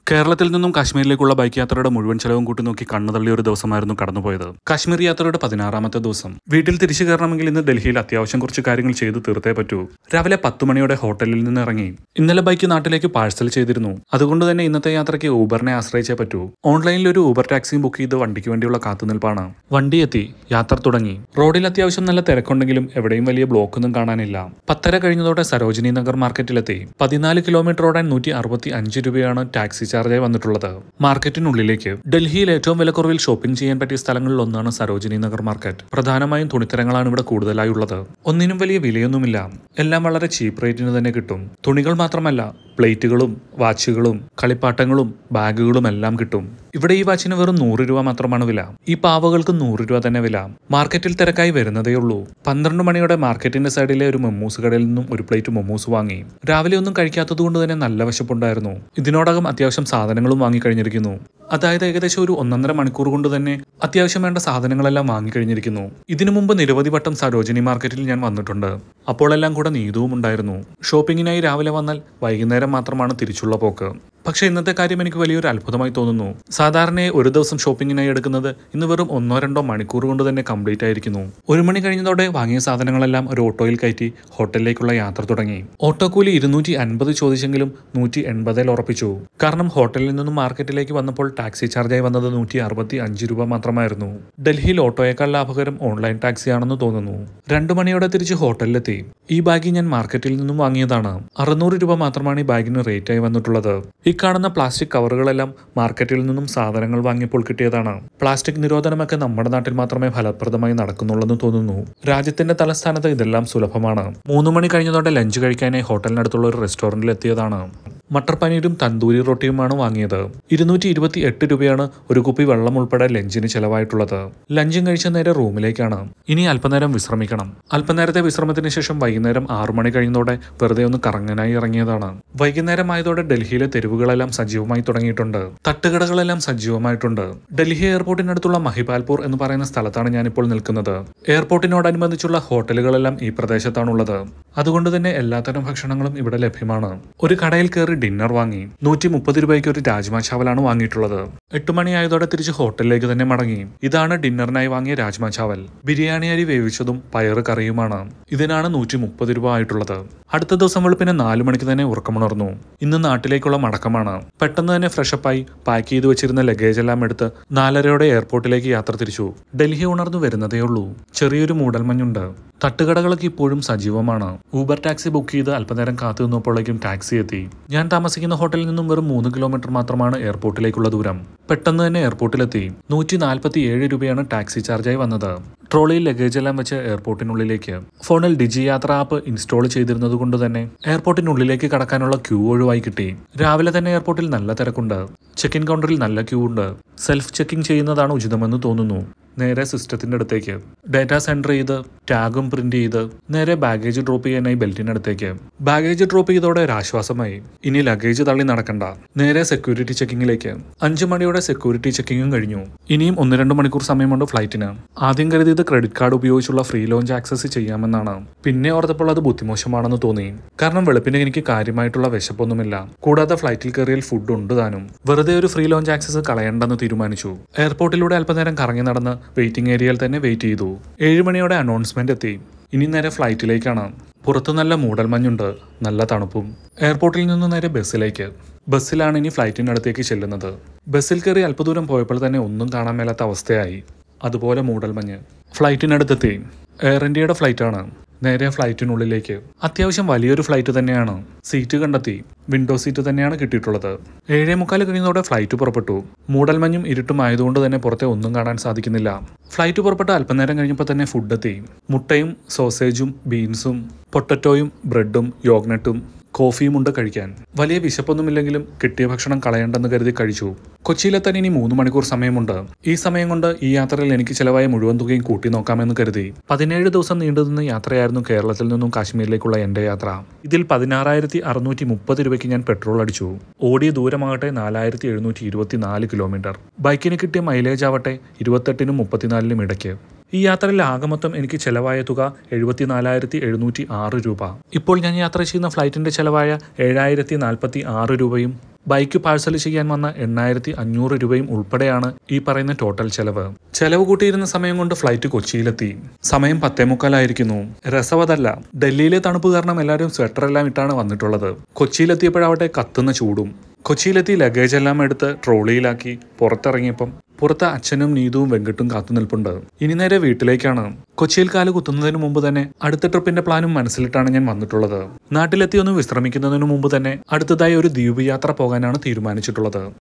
കേരളത്തിൽ നിന്നും കാശ്മീരിലേക്കുള്ള ബൈക്ക് യാത്രയുടെ മുഴുവൻ ചെലവും കൂട്ടി നോക്കി കണ്ണു തള്ളിയ ഒരു ദിവസമായിരുന്നു കടന്നുപോയത്. കാശ്മീർ യാത്രയുടെ 16ാമത്തെ ദിവസം. വീട്ടിൽ തിരിച്ചു കയറണമെങ്കിൽ ഇന്ന് ഡൽഹിയിൽ അത്യാവശ്യം കുറച്ച് കാര്യങ്ങൾ ചെയ്തു തീർത്തേ പറ്റൂ. രാവിലെ 10 മണിയോടെ ഹോട്ടലിൽ നിന്ന് ഇറങ്ങി. ഇന്നലെ ബൈക്ക് നാട്ടിലേക്ക് പാഴ്സൽ ചെയ്തിരുന്നു. അതുകൊണ്ട് തന്നെ ഇന്നത്തെ യാത്രയ്ക്ക് ഊബറിനെ ആശ്രയിച്ചേ പറ്റൂ. ഓൺലൈനിൽ ഒരു ഊബർ ടാക്സിയും ബുക്ക് ചെയ്ത് വണ്ടിക്ക് വേണ്ടിയുള്ള കാത്തുനിൽപ്പാണ്. വണ്ടി എത്തി, യാത്ര തുടങ്ങി. റോഡിൽ അത്യാവശ്യം നല്ല തിരക്കുണ്ടെങ്കിലും എവിടെയും വലിയ ബ്ലോക്കൊന്നും കാണാനില്ല. 10:30 കഴിഞ്ഞതോടെ സരോജിനി നഗർ മാർക്കറ്റിലെത്തി. 14 കിലോമീറ്റർ ഓടാൻ 165 രൂപയാണ് ടാക്സി ചാർജായി വന്നിട്ടുള്ളത്. മാർക്കറ്റിനുള്ളിലേക്ക്. ഡൽഹിയിൽ ഏറ്റവും വിലക്കുറവിൽ ഷോപ്പിംഗ് ചെയ്യാൻ പറ്റിയ സ്ഥലങ്ങളിൽ ഒന്നാണ് സരോജിനി നഗർ മാർക്കറ്റ്. പ്രധാനമായും തുണിത്തരങ്ങളാണ് ഇവിടെ കൂടുതലായി ഉള്ളത്. ഒന്നിനും വലിയ വിലയൊന്നുമില്ല. എല്ലാം വളരെ ചീപ്പ് റേറ്റിന് തന്നെ കിട്ടും. തുണികൾ മാത്രമല്ല, പ്ലേറ്റുകളും വാച്ചുകളും കളിപ്പാട്ടങ്ങളും ബാഗുകളും എല്ലാം കിട്ടും. ഇവിടെ ഈ വാച്ചിന് വെറും 100 രൂപ മാത്രമാണ് വില. ഈ പാവകൾക്ക് 100 രൂപ തന്നെ വില. മാർക്കറ്റിൽ തിരക്കായി വരുന്നതേയുള്ളൂ. 12 മണിയോടെ മാർക്കറ്റിന്റെ സൈഡിലെ ഒരു മൊമ്മൂസ് കടയിൽ നിന്നും ഒരു പ്ലേറ്റ് മൊമ്മൂസ് വാങ്ങി. രാവിലെ ഒന്നും കഴിക്കാത്തത് കൊണ്ട് തന്നെ നല്ല വിശപ്പുണ്ടായിരുന്നു. ഇതിനോടകം അത്യാവശ്യം സാധനങ്ങളും വാങ്ങിക്കഴിഞ്ഞിരിക്കുന്നു. അതായത് ഏകദേശം ഒരു 1.5 മണിക്കൂർ കൊണ്ട് തന്നെ അത്യാവശ്യം വേണ്ട സാധനങ്ങളെല്ലാം വാങ്ങിക്കഴിഞ്ഞിരിക്കുന്നു. ഇതിനു മുമ്പ് നിരവധി വട്ടം സരോജിനി മാർക്കറ്റിൽ ഞാൻ വന്നിട്ടുണ്ട്. അപ്പോഴെല്ലാം കൂടെ നീതുവും ഉണ്ടായിരുന്നു. ഷോപ്പിങ്ങിനായി രാവിലെ വന്നാൽ വൈകുന്നേരം മാത്രമാണ് തിരിച്ചുള്ള പോക്ക്. പക്ഷേ ഇന്നത്തെ കാര്യം എനിക്ക് വലിയൊരു അത്ഭുതമായി തോന്നുന്നു. സാധാരണയായി ഒരു ദിവസം ഷോപ്പിങ്ങിനായി എടുക്കുന്നത് ഇന്ന് വെറും 1-2 മണിക്കൂർ കൊണ്ട് തന്നെ കംപ്ലീറ്റ് ആയിരിക്കുന്നു. 1 മണി കഴിഞ്ഞതോടെ വാങ്ങിയ സാധനങ്ങളെല്ലാം ഒരു ഓട്ടോയിൽ കയറ്റി ഹോട്ടലിലേക്കുള്ള യാത്ര തുടങ്ങി. ഓട്ടോ കൂലി 250 ചോദിച്ചെങ്കിലും 180 ഉറപ്പിച്ചു. കാരണം ഹോട്ടലിൽ നിന്നും മാർക്കറ്റിലേക്ക് വന്നപ്പോൾ ടാക്സി ചാർജായി വന്നത് 165 രൂപ മാത്രമായിരുന്നു. ഡൽഹിയിൽ ഓട്ടോയേക്കാൾ ലാഭകരം ഓൺലൈൻ ടാക്സിയാണെന്ന് തോന്നുന്നു. 2 മണിയോടെ തിരിച്ച് ഹോട്ടലിലെത്തി. ഈ ബാഗ് ഞാൻ മാർക്കറ്റിൽ നിന്നും വാങ്ങിയതാണ്. 600 രൂപ മാത്രമാണ് ഈ ബാഗിന് റേറ്റായി വന്നിട്ടുള്ളത്. ഈ കാണുന്ന പ്ലാസ്റ്റിക് കവറുകളെല്ലാം മാർക്കറ്റിൽ നിന്നും സാധനങ്ങൾ വാങ്ങിയപ്പോൾ കിട്ടിയതാണ്. പ്ലാസ്റ്റിക് നിരോധനമൊക്കെ നമ്മുടെ നാട്ടിൽ മാത്രമേ ഫലപ്രദമായി നടക്കുന്നുള്ളെന്ന് തോന്നുന്നു. രാജ്യത്തിന്റെ തലസ്ഥാനത്ത് ഇതെല്ലാം സുലഭമാണ്. 3 മണി കഴിഞ്ഞതോടെ ലഞ്ച് കഴിക്കാനായി ഹോട്ടലിനടുത്തുള്ള ഒരു റെസ്റ്റോറന്റിൽ എത്തിയതാണ്. മട്ടർ പനീരും തന്തൂരി റൊട്ടിയുമാണ് വാങ്ങിയത്. 228 രൂപയാണ് ഒരു കുപ്പി വെള്ളം ഉൾപ്പെടെ ലഞ്ചിന് ചെലവായിട്ടുള്ളത്. ലഞ്ചും കഴിച്ച നേരെ റൂമിലേക്കാണ്. ഇനി അല്പനേരം വിശ്രമിക്കണം. അല്പനേരത്തെ വിശ്രമത്തിന് ശേഷം വൈകുന്നേരം 6 മണി കഴിഞ്ഞതോടെ വെറുതെ ഒന്ന് കറങ്ങാനായി ഇറങ്ങിയതാണ്. വൈകുന്നേരം ആയതോടെ ഡൽഹിയിലെ തെരുവുകളെല്ലാം സജീവമായി തുടങ്ങിയിട്ടുണ്ട്. തട്ടുകടകളെല്ലാം സജീവമായിട്ടുണ്ട്. ഡൽഹി എയർപോർട്ടിനടുത്തുള്ള മഹിപാൽപൂർ എന്ന് പറയുന്ന സ്ഥലത്താണ് ഞാനിപ്പോൾ നിൽക്കുന്നത്. എയർപോർട്ടിനോടനുബന്ധിച്ചുള്ള ഹോട്ടലുകളെല്ലാം ഈ പ്രദേശത്താണുള്ളത്. അതുകൊണ്ട് തന്നെ എല്ലാത്തരം ഭക്ഷണങ്ങളും ഇവിടെ ലഭ്യമാണ്. ഒരു കടയിൽ കയറി ഡിന്നർ വാങ്ങി. 130 രൂപയ്ക്ക് ഒരു രാജ്മാ ചാവലാണ് വാങ്ങിയിട്ടുള്ളത്. 8 മണി ആയതോടെ തിരിച്ച് ഹോട്ടലിലേക്ക് തന്നെ മടങ്ങി. ഇതാണ് ഡിന്നറിനായി വാങ്ങിയ രാജ്മാ ചാവൽ. ബിരിയാണി അരി വേവിച്ചതും പയറ് കറിയുമാണ്. ഇതിനാണ് 130 രൂപ ആയിട്ടുള്ളത്. അടുത്ത ദിവസം വെളുപ്പിന് 4 മണിക്ക് തന്നെ ഉറക്കമുണർന്നു. ഇന്ന് നാട്ടിലേക്കുള്ള മടക്കമാണ്. പെട്ടെന്ന് തന്നെ ഫ്രഷപ്പായി പാക്ക് ചെയ്ത് വെച്ചിരുന്ന ലഗേജ് എല്ലാം എടുത്ത് 4:30 എയർപോർട്ടിലേക്ക് യാത്ര തിരിച്ചു. ഡൽഹി ഉണർന്നു വരുന്നതേയുള്ളൂ. ചെറിയൊരു മൂടൽമഞ്ഞുണ്ട്. തട്ടുകടകളൊക്കെ ഇപ്പോഴും സജീവമാണ്. ഊബർ ടാക്സി ബുക്ക് ചെയ്ത് അല്പനേരം കാത്തു നിന്നപ്പോഴേക്കും ടാക്സി എത്തി. ഞാൻ താമസിക്കുന്ന ഹോട്ടലിൽ നിന്നും വെറും 3 കിലോമീറ്റർ മാത്രമാണ് എയർപോർട്ടിലേക്കുള്ള ദൂരം. പെട്ടെന്ന് തന്നെ എയർപോർട്ടിലെത്തി. 147 രൂപയാണ് ടാക്സി ചാർജായി വന്നത്. ട്രോളിയിൽ ലഗേജ് എല്ലാം വെച്ച് എയർപോർട്ടിനുള്ളിലേക്ക്. ഫോണിൽ ഡിജി യാത്ര ആപ്പ് ഇൻസ്റ്റാൾ ചെയ്തിരുന്നത് കൊണ്ട് തന്നെ എയർപോർട്ടിനുള്ളിലേക്ക് കടക്കാനുള്ള ക്യൂ ഒഴിവായി കിട്ടി. രാവിലെ തന്നെ എയർപോർട്ടിൽ നല്ല തിരക്കുണ്ട്. ചെക്ക് ഇൻ കൗണ്ടറിൽ നല്ല ക്യൂ ഉണ്ട്. സെൽഫ് ചെക്കിംഗ് ചെയ്യുന്നതാണ് ഉചിതമെന്ന് തോന്നുന്നു. നേരെ സിസ്റ്റത്തിന്റെ അടുത്തേക്ക്. ഡേറ്റ സെൻറ്റർ ചെയ്ത് ടാഗും പ്രിന്റ് ചെയ്ത് നേരെ ബാഗേജ് ഡ്രോപ്പ് ചെയ്യാനായി ബെൽറ്റിനടുത്തേക്ക്. Baggage drop ചെയ്തോടെ ഒരാശ്വാസമായി. ഇനി ലഗേജ് തള്ളി നടക്കണ്ട. നേരെ സെക്യൂരിറ്റി ചെക്കിങ്ങിലേക്ക്. 5 മണിയോടെ സെക്യൂരിറ്റി ചെക്കിങ്ങും കഴിഞ്ഞു. ഇനിയും 1-2 മണിക്കൂർ സമയമുണ്ട് ഫ്ലൈറ്റിന്. ആദ്യം കരുതിയത് ക്രെഡിറ്റ് കാർഡ് ഉപയോഗിച്ചുള്ള ഫ്രീ ലോഞ്ച് ആക്സസ് ചെയ്യാമെന്നാണ്. പിന്നെ ഓർത്തപ്പോൾ അത് ബുദ്ധിമോശമാണെന്ന് തോന്നി. കാരണം വെളുപ്പിന് എനിക്ക് കാര്യമായിട്ടുള്ള വിശപ്പൊന്നുമില്ല. കൂടാതെ ഫ്ലൈറ്റിൽ കയറിയാൽ ഫുഡ് ഉണ്ട് താനും. വെറുതെ ഒരു ഫ്രീ ലോഞ്ച് ആക്സസ് കളയണ്ടെന്ന് തീരുമാനിച്ചു. എയർപോർട്ടിലൂടെ അല്പനേരം കറങ്ങി നടന്ന് വെയിറ്റിംഗ് ഏരിയയിൽ തന്നെ വെയിറ്റ് ചെയ്തു. 7 മണിയോടെ അനൗൺസ്മെന്റ് എത്തി. ഇനി നേരെ ഫ്ലൈറ്റിലേക്കാണ്. പുറത്ത് നല്ല മൂടൽമഞ്ഞുണ്ട്. നല്ല തണുപ്പും. എയർപോർട്ടിൽ നിന്ന് നേരെ ബസ്സിലേക്ക്. ബസ്സിലാണ് ഇനി ഫ്ലൈറ്റിനടുത്തേക്ക് ചെല്ലുന്നത്. ബസ്സിൽ കയറി അല്പദൂരം പോയപ്പോൾ തന്നെ ഒന്നും കാണാൻ മേലാത്ത അവസ്ഥയായി. അതുപോലെ മൂടൽമഞ്ഞ്. ഫ്ലൈറ്റിനടുത്തെത്തി. എയർ ഇന്ത്യയുടെ ഫ്ലൈറ്റാണ്. നേരെ ഫ്ലൈറ്റിനുള്ളിലേക്ക്. അത്യാവശ്യം വലിയൊരു ഫ്ലൈറ്റ് തന്നെയാണ്. സീറ്റ് കണ്ടെത്തി. വിൻഡോ സീറ്റ് തന്നെയാണ് കിട്ടിയിട്ടുള്ളത്. 7:45 കഴിഞ്ഞതോടെ ഫ്ലൈറ്റ് പുറപ്പെട്ടു. മൂടൽമഞ്ഞും ഇരുട്ടും ആയതുകൊണ്ട് തന്നെ പുറത്തെ ഒന്നും കാണാൻ സാധിക്കുന്നില്ല. ഫ്ലൈറ്റ് പുറപ്പെട്ട അല്പനേരം കഴിഞ്ഞപ്പോൾ തന്നെ ഫുഡ് എത്തി. മുട്ടയും സോസേജും ബീൻസും പൊട്ടറ്റോയും ബ്രെഡും യോഗ്നട്ടും കോഫിയും ഉണ്ട് കഴിക്കാൻ. വലിയ വിശപ്പൊന്നുമില്ലെങ്കിലും കിട്ടിയ ഭക്ഷണം കളയണ്ടെന്ന് കരുതി കഴിച്ചു. കൊച്ചിയിലെത്താൻ ഇനി 3 മണിക്കൂർ സമയമുണ്ട്. ഈ സമയം കൊണ്ട് ഈ യാത്രയിൽ എനിക്ക് ചെലവായ മുഴുവൻ തുകയും കൂട്ടി നോക്കാമെന്ന് കരുതി. 17 ദിവസം നീണ്ടുനിന്ന യാത്രയായിരുന്നു കേരളത്തിൽ നിന്നും കാശ്മീരിലേക്കുള്ള എൻ്റെ യാത്ര. ഇതിൽ 16,630 രൂപയ്ക്ക് ഞാൻ പെട്രോൾ അടിച്ചു. ഓടിയ ദൂരമാകട്ടെ 4,724 കിലോമീറ്റർ. ബൈക്കിന് കിട്ടിയ മൈലേജ് ആവട്ടെ 28-നും 34-നും ഇടയ്ക്ക്. ഈ യാത്രയിൽ ആകമൊത്തം എനിക്ക് ചെലവായ തുക 74,706 രൂപ. ഇപ്പോൾ ഞാൻ യാത്ര ചെയ്യുന്ന ഫ്ലൈറ്റിന്റെ ചെലവായ 7,046 രൂപയും ബൈക്ക് പാഴ്സൽ ചെയ്യാൻ വന്ന 8,500 രൂപയും ഉൾപ്പെടെയാണ് ഈ പറയുന്ന ടോട്ടൽ ചെലവ്. ചെലവ് കൂട്ടിയിരുന്ന സമയം കൊണ്ട് ഫ്ലൈറ്റ് കൊച്ചിയിലെത്തി. സമയം 10:45 രസവതല്ല, ഡൽഹിയിലെ തണുപ്പ് കാരണം എല്ലാവരും സ്വെറ്ററെല്ലാം ഇട്ടാണ് വന്നിട്ടുള്ളത്. കൊച്ചിയിലെത്തിയപ്പോഴാവട്ടെ കത്തുന്ന ചൂടും. കൊച്ചിയിലെത്തി ലഗേജ് എല്ലാം എടുത്ത് ട്രോളിയിലാക്കി പുറത്തിറങ്ങിയപ്പം പുറത്ത് അച്ഛനും നീതുവും വെങ്കട്ടും കാത്തു നിൽപ്പുണ്ട്. ഇനി നേരെ വീട്ടിലേക്കാണ്. കൊച്ചിയിൽ കാല് കുത്തുന്നതിന് മുമ്പ് തന്നെ അടുത്ത ട്രിപ്പിന്റെ പ്ലാനും മനസ്സിലിട്ടാണ് ഞാൻ വന്നിട്ടുള്ളത്. നാട്ടിലെത്തി ഒന്ന് വിശ്രമിക്കുന്നതിന് മുമ്പ് തന്നെ അടുത്തതായി ഒരു ദ്വീപ് യാത്ര പോകാനാണ് തീരുമാനിച്ചിട്ടുള്ളത്.